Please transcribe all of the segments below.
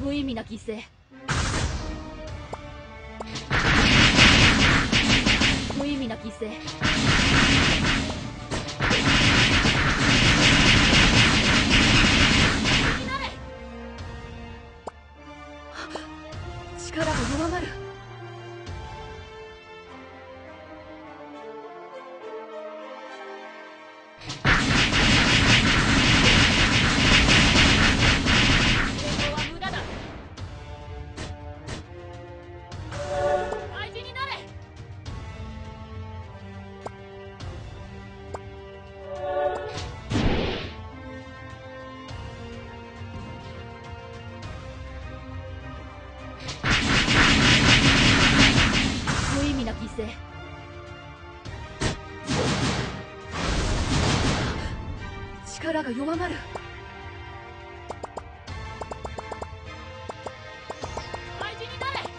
無意味な犠牲。無意味な犠牲。力が弱まる。犠牲。力が弱まる。大事になれ。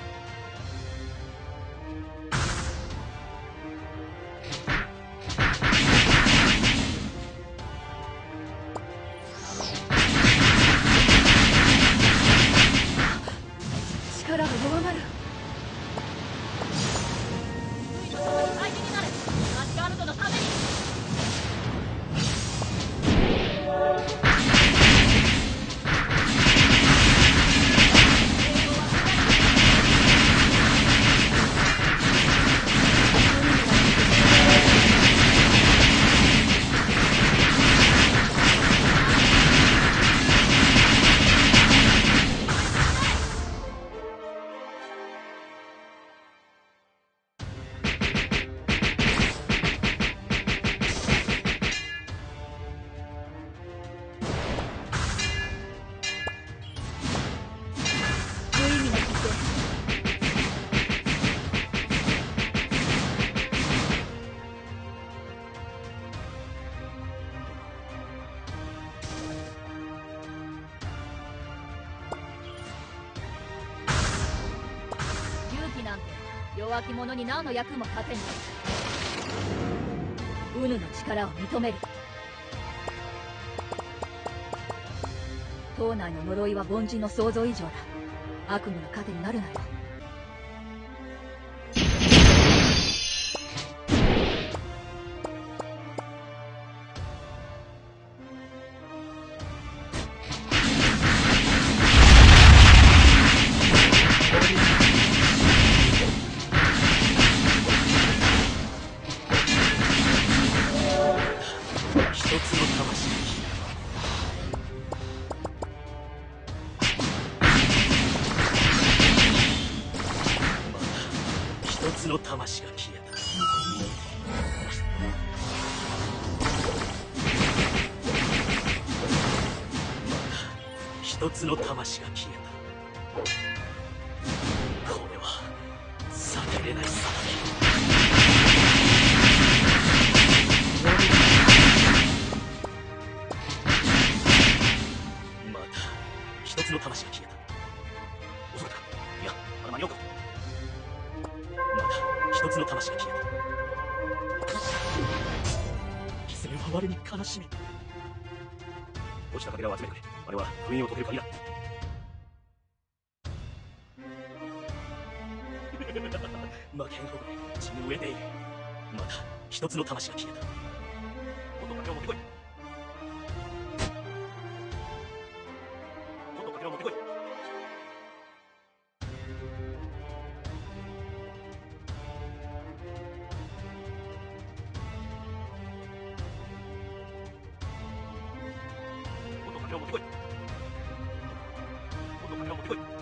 力が弱まる。なんて弱き者に何の役も立てない。ウヌの力を認める。島内の呪いは凡人の想像以上だ。悪夢の糧になるなよ。 一つの魂が消えた。一つの魂が消えた。これは避けれない騒ぎ。また一つの魂が消えた。遅かった。いや、まだ間に合うか。また一つの魂が消えた。犠牲は我に悲しみ。落ちたかけらを集めてくれ。あれは封印を解ける鍵だ。負けんほど血の上でいる。また一つの魂が消えた。もっとかけらを持ってこい。もっとかけらを持ってこい。もっとかけらを持ってこい。もっとかけらを持ってこい。